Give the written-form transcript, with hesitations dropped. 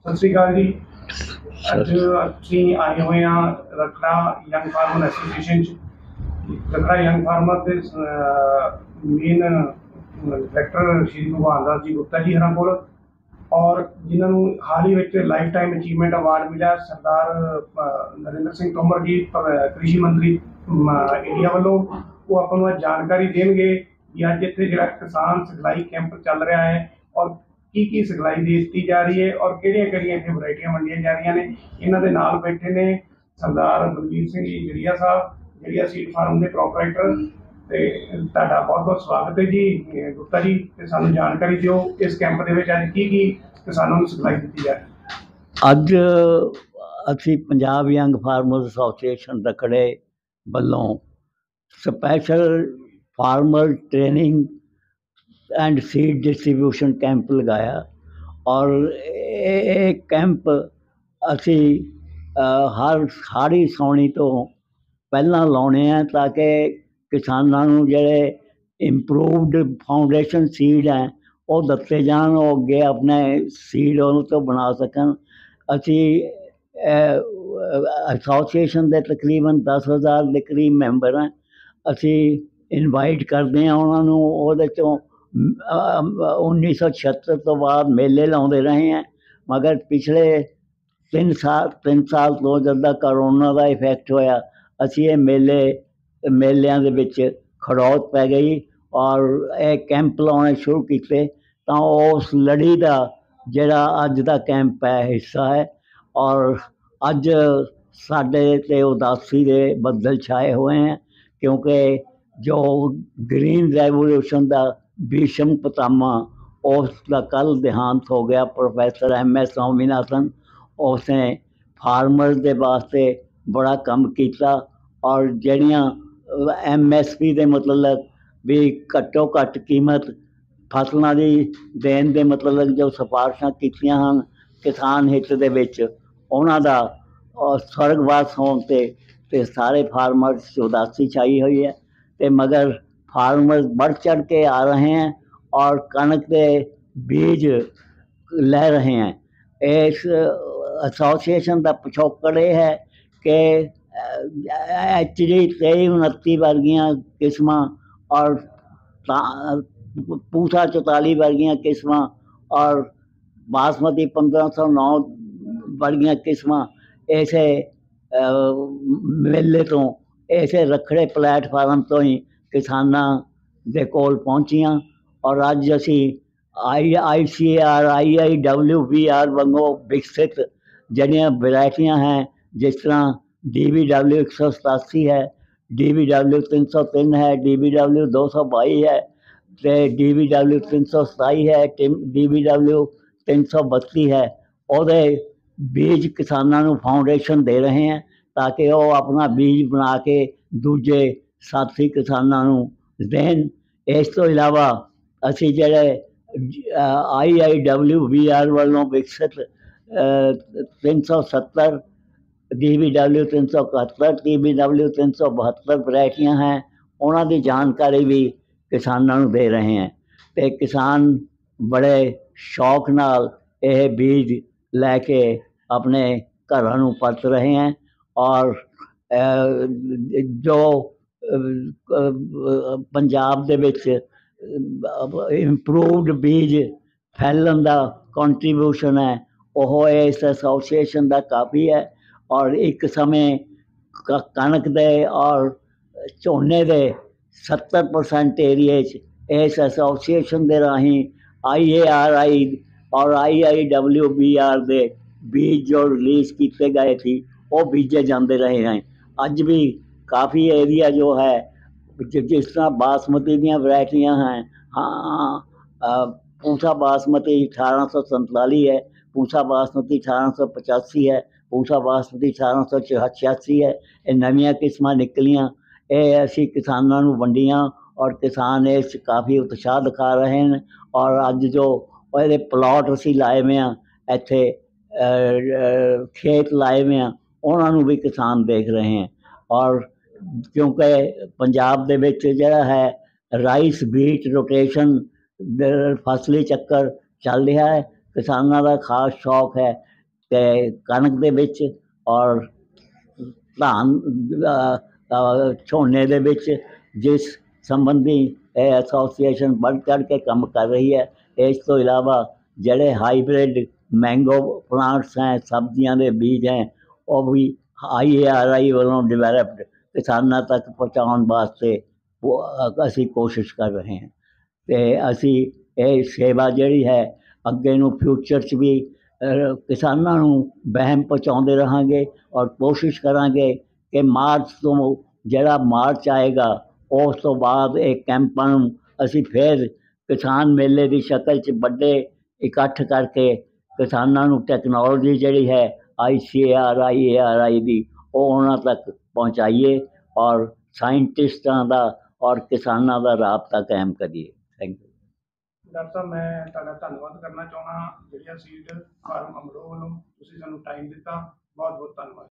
ਸਤਿ ਸ਼੍ਰੀ ਅਕਾਲ ਜੀ। ਅੱਜ ਅਸੀਂ ਆਏ ਹੋਏ ਹਾਂ ਰਖੜਾ ਯੰਗ ਫਾਰਮਰ ਐਸੋਸੀਏਸ਼ਨ 'ਚ। ਰਖੜਾ ਯੰਗ ਫਾਰਮਰ ਦੇ ਮੇਨ ਡਾਇਰੈਕਟਰ ਸ਼੍ਰੀ ਭਗਵਾਨ ਦਾਸ ਜੀ ਗੁप्ता ਜੀ ਹਰਾਂ ਕੋਲ, ਔਰ ਜਿਨ੍ਹਾਂ ਨੂੰ ਹਾਲ ਹੀ ਵਿੱਚ ਲਾਈਫ ਟਾਈਮ ਅਚੀਵਮੈਂਟ ਅਵਾਰਡ ਮਿਲਿਆ ਸਰਦਾਰ ਨਰਿੰਦਰ ਸਿੰਘ ਤੋਮਰ ਜੀ ਕ੍ਰਿਸ਼ੀ ਮੰਤਰੀ ਇੰਡੀਆ ਵੱਲੋਂ। ਉਹ ਆਪਾਂ ਨੂੰ ਜਾਣਕਾਰੀ ਦੇਣਗੇ ਕਿ ਅੱਜ ਇੱਥੇ ਜਿਹੜਾ ਕਿਸਾਨ ਸਿਖਲਾਈ ਕੈਂਪ ਚੱਲ ਰਿਹਾ ਹੈ ਔਰ ਕੀ ਸਿਖਲਾਈ ਦੇ ਦਿੱਤੀ ਜਾ ਰਹੀ ਹੈ ਔਰ ਕਿਹੜੀਆਂ ਇੱਥੇ ਵਰਾਇਟੀਆਂ ਵੰਡੀਆਂ ਜਾ ਰਹੀਆਂ ਨੇ। ਇਹਨਾਂ ਦੇ ਨਾਲ ਬੈਠੇ ਨੇ ਸਰਦਾਰ ਬਲਵੀਰ ਸਿੰਘ ਜੀ ਜੜੀਆ ਸਾਹਿਬ, ਜੜੀਆ ਸੀਡ ਫਾਰਮ ਦੇ ਪ੍ਰੋਪਰਾਈਟਰ। ਤੇ ਤੁਹਾਡਾ ਬਹੁਤ ਬਹੁਤ ਸਵਾਗਤ ਹੈ ਜੀ ਗੁਪਤਾ ਜੀ, ਤੇ ਸਾਨੂੰ ਜਾਣਕਾਰੀ ਦਿਓ ਇਸ ਕੈਂਪ ਦੇ ਵਿੱਚ ਅੱਜ ਕੀ ਕਿਸਾਨਾਂ ਨੂੰ ਸਿਖਲਾਈ ਦਿੱਤੀ ਜਾ ਰਹੀ ਹੈ। ਅੱਜ ਅਸੀਂ ਪੰਜਾਬ ਯੰਗ ਫਾਰਮਰਸ ਐਸੋਸੀਏਸ਼ਨ ਰਖੜੇ ਵੱਲੋਂ special farmer training and seed distribution camp लगाया। और ये कैंप असी हर हाड़ी सौनी तो पहला लाने हैं ताकि किसानों नूं जिहड़े इंप्रूवड फाउंडेशन सीड हैं वो दत्ते जान, वो अगे अपने सीड तो बना सकन। असी एसोसीएशन के तकरीबन 10,000 के करीब मैंबर हैं। असी इनवाइट करते हैं उन्होंने। वो 1976 तो बाद मेले लाते रहे हैं, मगर पिछले 3 साल तो जब करोना का इफेक्ट होया असी ये मेलियां दे विच खड़ौत पै गई और ये कैंप लाने शुरू किए। तो उस लड़ी का जिहड़ा अज का कैंप है हिस्सा है। और अज साडे ते उदासी के बदल छाए हुए हैं, क्योंकि जो ग्रीन रेवोल्यूशन का भीषम पितामा उसका कल देहांत हो गया, प्रोफैसर MS स्वामीनाथन। उसने फार्मर के वास्ते बड़ा काम किया और जड़ियाँ MSP के मतलब भी घट्टो घट्ट कीमत फसलों की देन के मतलब जो सिफारिशां कीतियां हन किसान हित दे विच, उन्हां दा स्वर्गवास होने ते सारे फार्मर उदासी छाई हुई है। ते मगर फार्मर बढ़ चढ़ के आ रहे हैं और कणक के बीज ले रहे हैं। इस एसोसीएशन का पिछोकड़ ये है कि HD 2329 वर्गियां किस्मां और पूसा 44 वर्गियां किस्मां और बासमती 1509 वर्गियां किस्मां ऐसे मेले तो ऐसे रखड़े प्लेटफार्म तो ही किसानां दे कोल पहुंचियां। और अज असी ICAR IIWBR वांगू विकसित जड़ियाँ वैरायटियां हैं, जिस तरह DBW 187 है, DBW 303 है, DBW 222 है, DBW 327 है, DBW 332 है। और बीज किसानों को फाउंडेशन दे रहे हैं ताकि वो अपना बीज बना के दूजे साथी किसानों को देन। इस तो इलावा असी जिहड़े IIWBR वालों विकसित 370 DBW 371 DBW 372 वैरायटियां हैं, उन्होंने जानकारी भी किसानों को दे रहे हैं। तो किसान बड़े शौक नाल यह बीज लैके अपने घरों नूं परत रहे हैं। और जो पंजाब दे विच इंप्रूवड बीज फैलन का कंट्रीब्यूशन है वो इस एसोसीएशन का काफ़ी है। और एक समय कणक दे और झोने दे 70% एरिए इस एसोसीएशन के राही IARI और IIWBR दे बीज जो रिलीज किए गए थे वो बीजे जाते रहे हैं। अज भी काफ़ी एरिया जो है जिस तरह बासमती दी वैरायटियां हैं, हाँ पूसा बासमती 1847 है, पूसा बासमती 1885 है, पूसा बासमती 1886 है। ये नवीं किस्मां निकलियां, ये असी किसानों को वंडियां और किसान इस काफ़ी उत्साह दिखा रहे हैं। और अज जो ये प्लॉट असी लाए हुए हैं इत्थे खेत लाए हुए हैं, उन्होंने भी किसान देख रहे हैं। और क्योंकि पंजाब दे विच जिहड़ा है राइस बीट रोटेशन फसली चक्कर चल रहा है, किसानों का खास शौक है ਤੇ ਕਣਕ ਦੇ ਵਿੱਚ ਔਰ ਧਾਨ ਝੋਨੇ ਦੇ ਵਿੱਚ, ਜਿਸ ਸੰਬੰਧੀ ਇਹ ਐਸੋਸੀਏਸ਼ਨ ਵੱਧ ਚੜ ਕੇ ਕੰਮ ਕਰ ਰਹੀ ਹੈ। ਇਸ ਤੋਂ ਇਲਾਵਾ ਜਿਹੜੇ ਹਾਈਬ੍ਰਿਡ ਮੈਂਗੋ ਪਲਾਂਟਸ ਹੈ, ਸਬਜ਼ੀਆਂ ਦੇ ਬੀਜ ਹੈ, ਉਹ ਵੀ IARI ਵੱਲੋਂ ਡਿਵੈਲਪਡ ਕਿਸਾਨਾਂ ਤੱਕ ਪਹੁੰਚਾਉਣ ਵਾਸਤੇ ਅਸੀਂ ਕੋਸ਼ਿਸ਼ ਕਰ ਰਹੇ ਹਾਂ। ਤੇ ਅਸੀਂ ਇਹ ਸੇਵਾ ਜਿਹੜੀ ਹੈ ਅੱਗੇ ਨੂੰ ਫਿਊਚਰ 'ਚ ਵੀ ਕਿਸਾਨਾਂ ਨੂੰ ਵਹਿਮ ਪਹੁੰਚਾਉਂਦੇ ਰਹਾਂਗੇ ਔਰ ਕੋਸ਼ਿਸ਼ ਕਰਾਂਗੇ ਕਿ ਮਾਰਚ ਤੋਂ ਜਿਹੜਾ ਮਾਰਚ ਆਏਗਾ ਉਸ ਤੋਂ ਬਾਅਦ ਇਹ ਕੈਂਪਾਂ ਨੂੰ ਅਸੀਂ ਫਿਰ ਕਿਸਾਨ ਮੇਲੇ ਦੀ ਸ਼ਕਲ 'ਚ ਵੱਡੇ ਇਕੱਠ ਕਰਕੇ ਕਿਸਾਨਾਂ ਨੂੰ ਟੈਕਨੋਲੋਜੀ ਜਿਹੜੀ ਹੈ ICAR IARI ਦੀ ਉਹ ਉਹਨਾਂ ਤੱਕ ਪਹੁੰਚਾਈਏ ਔਰ ਸਾਇੰਟਿਸਟਾਂ ਦਾ ਔਰ ਕਿਸਾਨਾਂ ਦਾ ਰਾਬਤਾ ਕਾਇਮ ਕਰੀਏ। Thank you. ਡਾਕਟਰ ਸਾਹਿਬ, ਮੈਂ ਤੁਹਾਡਾ ਧੰਨਵਾਦ ਕਰਨਾ ਚਾਹੁੰਦਾ ਜਿਹੜੀਆਂ ਸੀਡ ਫਾਰਮ ਅਮਰੋਹ ਵੱਲੋਂ ਤੁਸੀਂ ਸਾਨੂੰ ਟਾਈਮ ਦਿੱਤਾ। ਬਹੁਤ ਬਹੁਤ ਧੰਨਵਾਦ।